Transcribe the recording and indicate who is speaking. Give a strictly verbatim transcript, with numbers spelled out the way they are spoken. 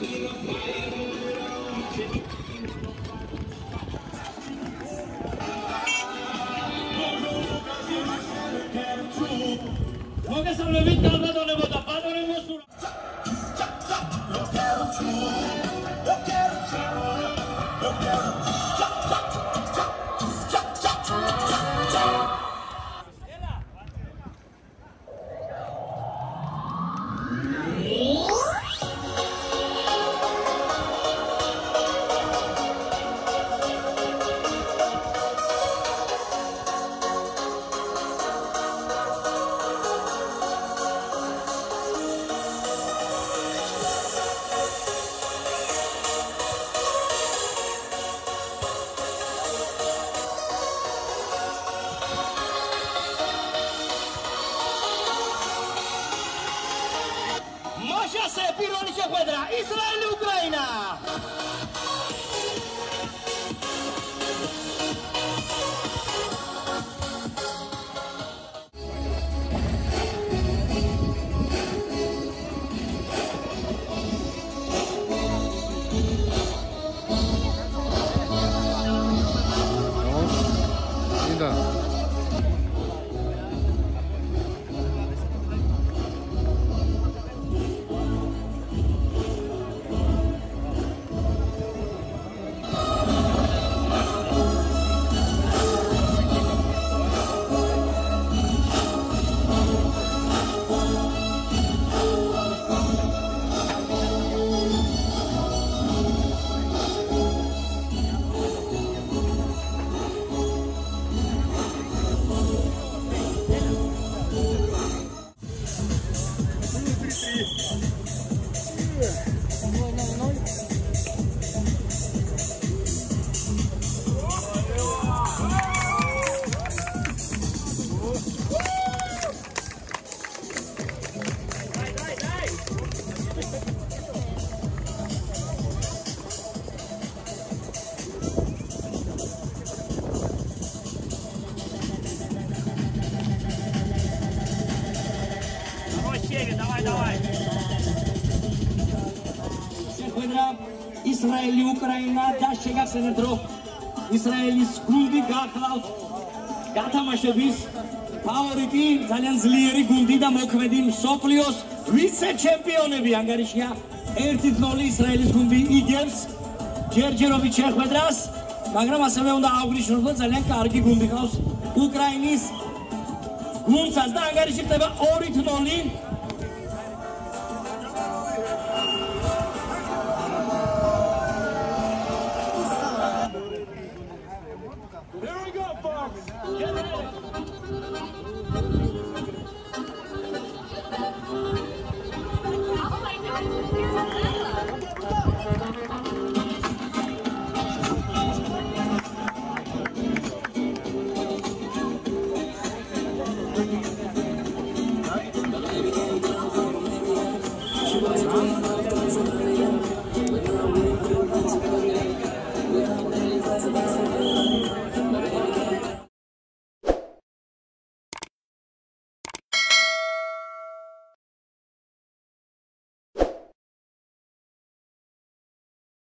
Speaker 1: მოგესალმებით ალბათონებო და ბატონებო სულ Moșase pironi și Huedra, Israel, Ucraina! Давай, давай. Ისრაელი, უკრაინა და შეგახსენებთ, რომ ისრაელის გუნდი გახლავთ გათამაშების ფავორიტი, ძალიან ძლიერი გუნდი და მოქმედი მსოფლიოს ვიცე-ჩემპიონები ანგარიშია. ერთი ნული ისრაელის გუნდი იგებს ჯერჯერობით შეხვედრას, მაგრამ ასევე უნდა აღვნიშნოთ, რომ ძალიან კარგი გუნდი ყავს უკრაინის გუნდსაც და ანგარიში ხდება ორი ნული.